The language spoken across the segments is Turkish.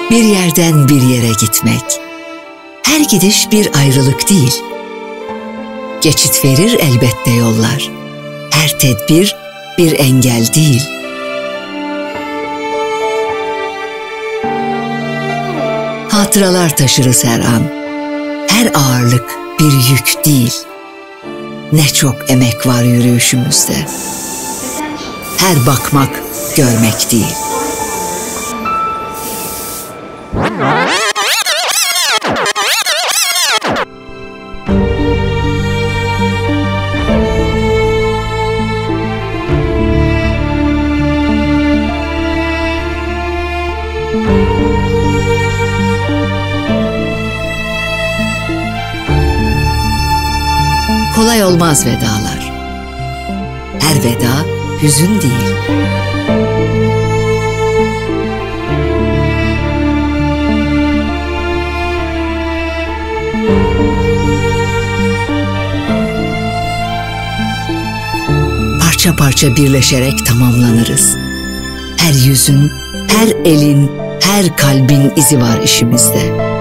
bir yerden bir yere gitmek. Her gidiş bir ayrılık değil. Geçit verir elbette yollar. Her tedbir bir engel değil. Hatıralar taşırız her an. Her ağırlık bir yük değil. Ne çok emek var yürüyüşümüzde. Her bakmak görmek değil. Kolay olmaz vedalar. Her veda hüzün değil. Parça parça birleşerek tamamlanırız. Her yüzün, her elin, her kalbin izi var işimizde.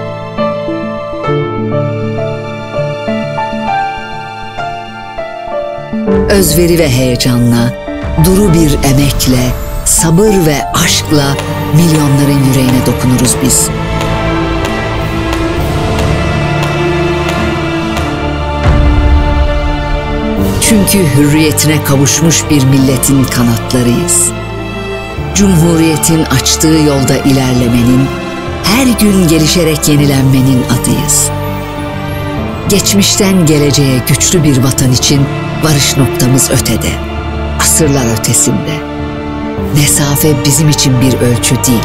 Özveri ve heyecanla, duru bir emekle, sabır ve aşkla milyonların yüreğine dokunuruz biz. Çünkü hürriyetine kavuşmuş bir milletin kanatlarıyız. Cumhuriyetin açtığı yolda ilerlemenin, her gün gelişerek yenilenmenin adıyız. Geçmişten geleceğe güçlü bir vatan için varış noktamız ötede, asırlar ötesinde. Mesafe bizim için bir ölçü değil.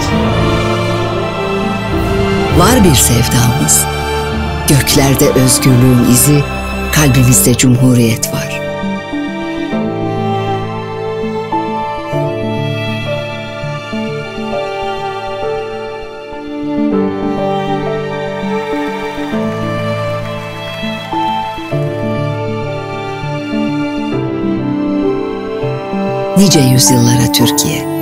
Var bir sevdamız, göklerde özgürlüğün izi, kalbimizde cumhuriyet var. Nice yüzyıllara Türkiye.